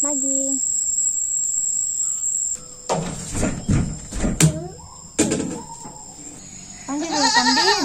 Lagi. Panggil dulu kambing.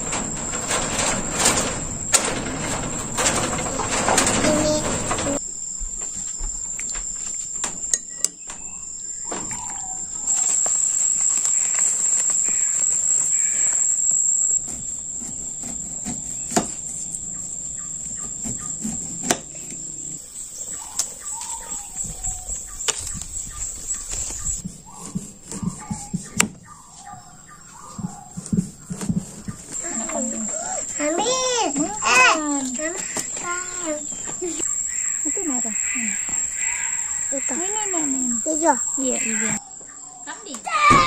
Itu merah. Itu. Ini. Hijau. Iya, hijau. Kambing.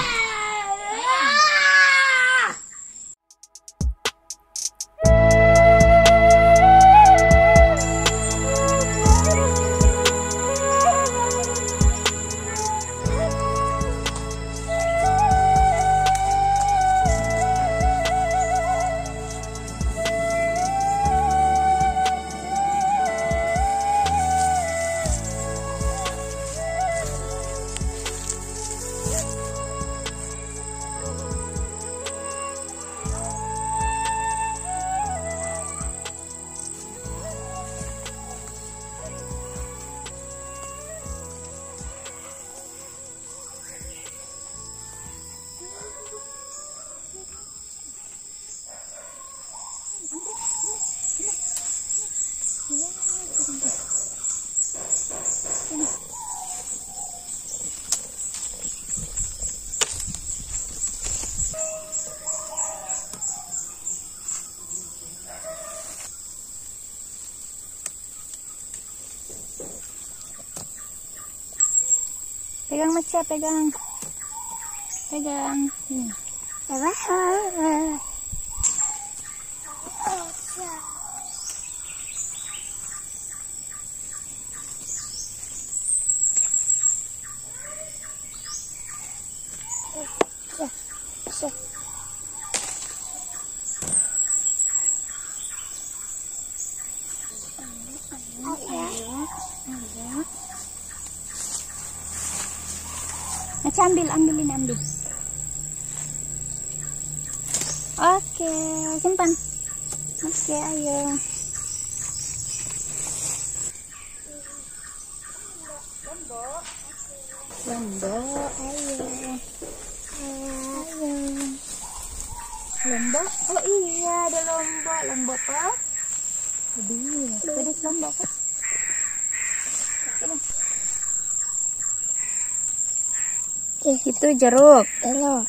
Pegang Maca, pegang. Maca, ambil ini, ambil. Oke, simpan. Oke, ayo. Lombok, ayo. Lombok, oh iya ada lombok Pak. Jadi lombok Pak. Itu jeruk. Halo.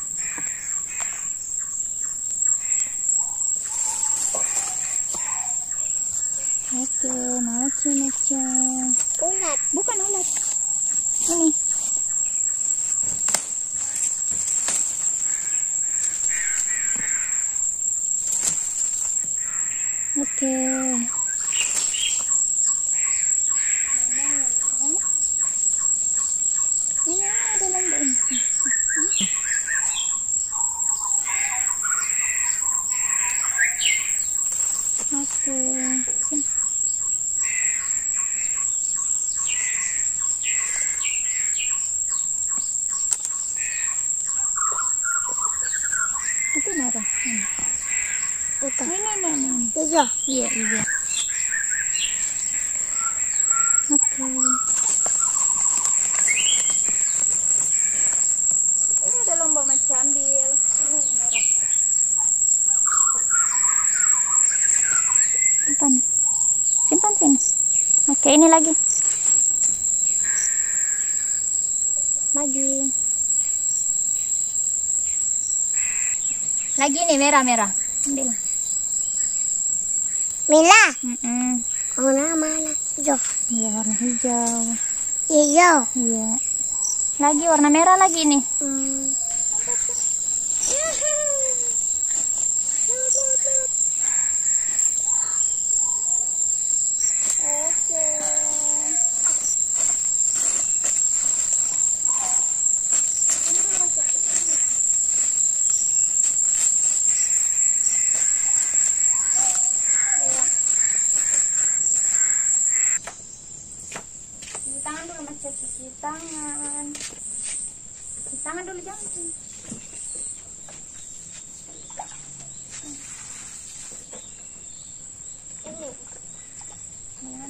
Oke, Maca. Ulat. Bukan ulat. Ini. Oke. Ini ada lombok ini. Oke. Itu merah. Itu. Ini. Hijau. Iya, hijau. Oke. Ini ada lombok Maca, ambil. Ini merah. Simpan sini. Oke, ini lagi. Lagi nih merah. Ambil. Mila. Warna mana? Hijau. Iya, warna hijau. Hijau. Iya. Lagi warna merah lagi nih. Oke. Cek cuci tangan. Cuci tangan dulu jangan. Ini. Ya.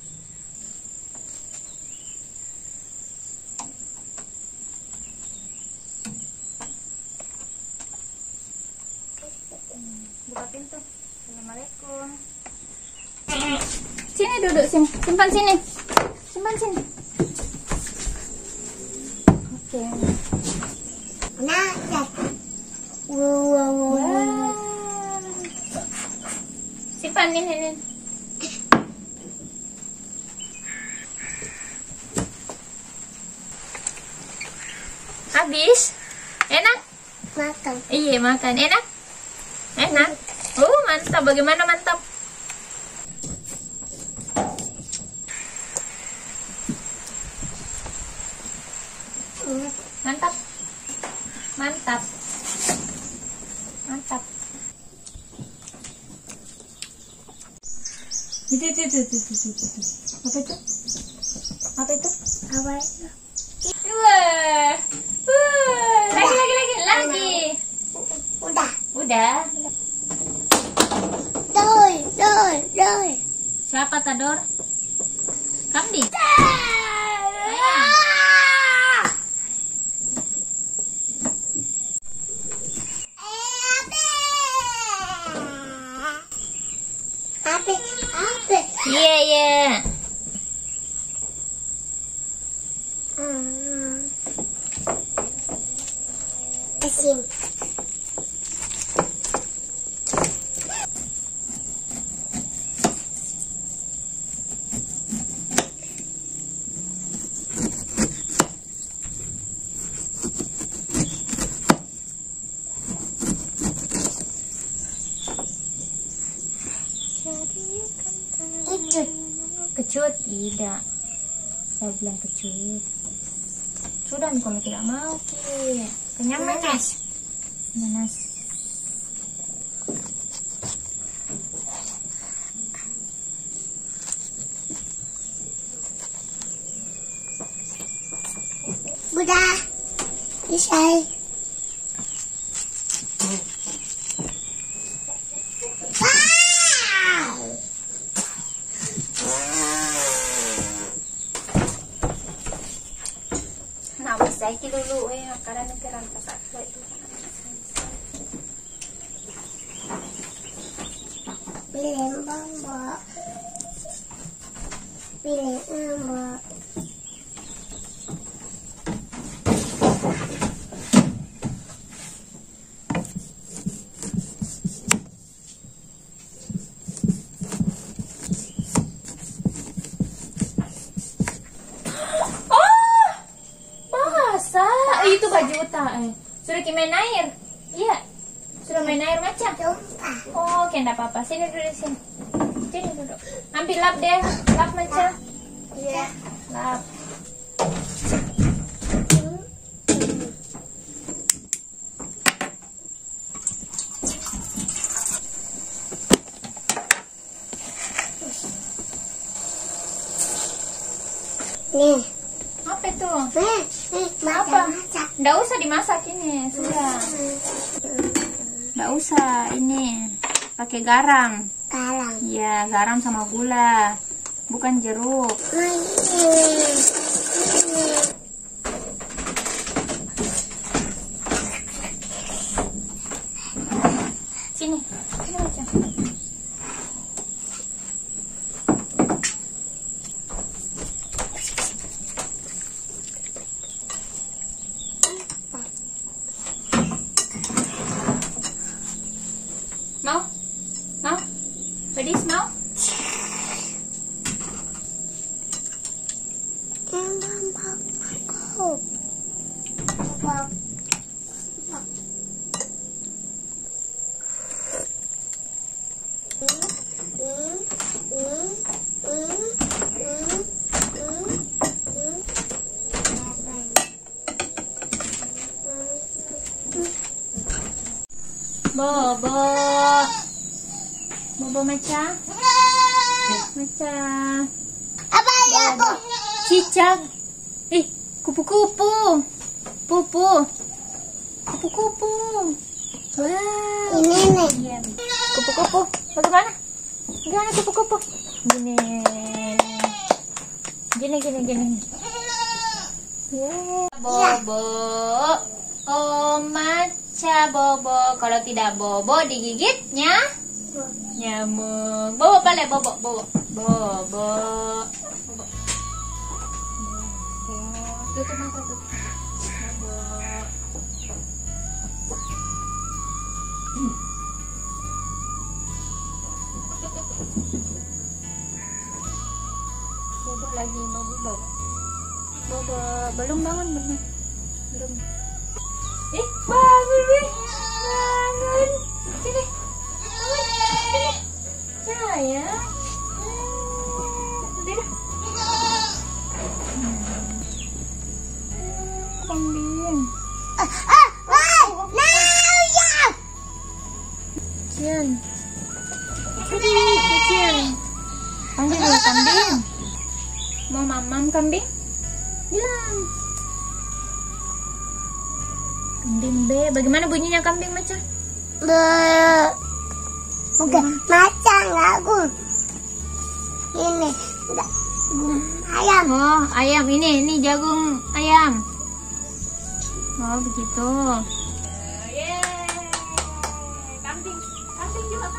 Buka pintu. Assalamualaikum. Sini duduk sini. Simpan sini. Simpan sini. Oke. Nah, wow. Simpan ini. Habis? Enak? Makan. Iya, makan. Enak? Enak? Mantap. Bagaimana mantap? Mantap. Mantap. Mantap. Itu. Apa itu? Apa itu? Apa? Wah. Lagi. Udah. Doi. Siapa Tador? Kamdi. Apa? Iya. Asin. Kecut? Tidak. Saya bilang kecut. Sudah nih kalau tidak mau Ki. Kenyang Nanas. Udah. Selesai. Nah, bisa Ki dulu karena nanti rantas aku itu. Pilih Mbak. Pilih Mbak. Itu baju Uta. Sudah Ki main air? Iya. Sudah main air macam? Oh, oke, enggak apa-apa. Sini duduk sini. Sini duduk. Ambil lap deh. Lap macam. Iya. Lap. Nih. Apa itu? Apa? Nggak usah dimasak ini, sudah. Nggak usah ini. Pakai garam. Garam. Iya, garam sama gula. Bukan jeruk. Sini. Sini aja. Mau? Pedis mau? Bobo Maca. Apa ya, Bu? Cicak. Ih, kupu-kupu. Pupu. Kupu-kupu. Wow. Ini nih. Iya. Kupu-kupu. Bagaimana? Gimana kupu-kupu? Gini. Gini. Yeah. Bobo. Oh, maca bobo. Kalau tidak bobo digigitnya nyamuk. Bobo balik, bobo. Bobo. Tutup mata tuh. Bobo. Bobo lagi, bobo. Belum bangun, belum. Bangun. Sini. Sayang. Udah. Kambing. Cian. Panggil dulu kambing. Mau mamam kambing? Bilang. Kambing B. Bagaimana bunyinya kambing Maca? Bukan Maca aku. Ini ayam. Oh, ayam ini jagung ayam. Oh, begitu. Kambing juga.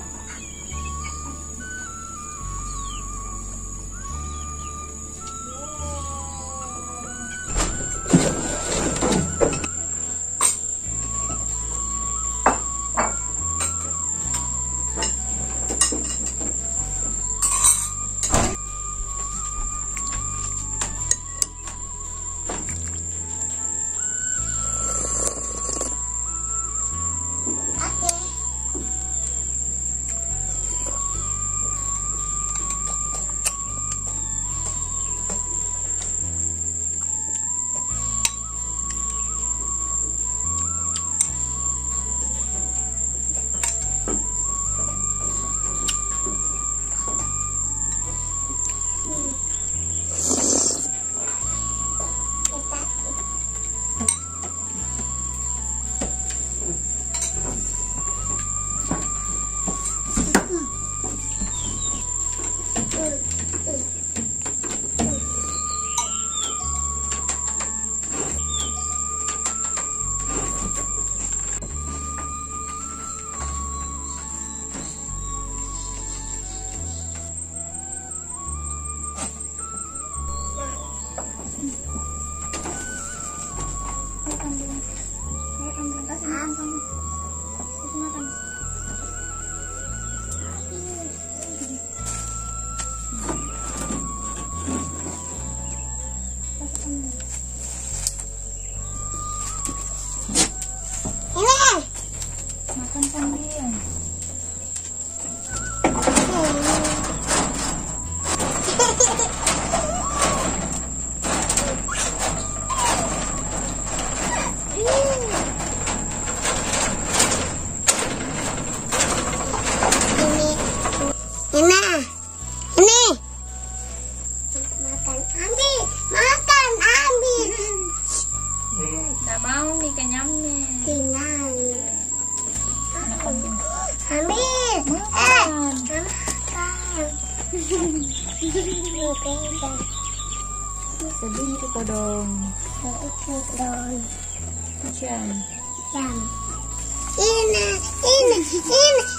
Makan kambing. Ini. Makan ambil. Nggak mau nih kenyamnya. Tinggal. Ambil. Makan. Sedih itu kodong. Cian. Ini.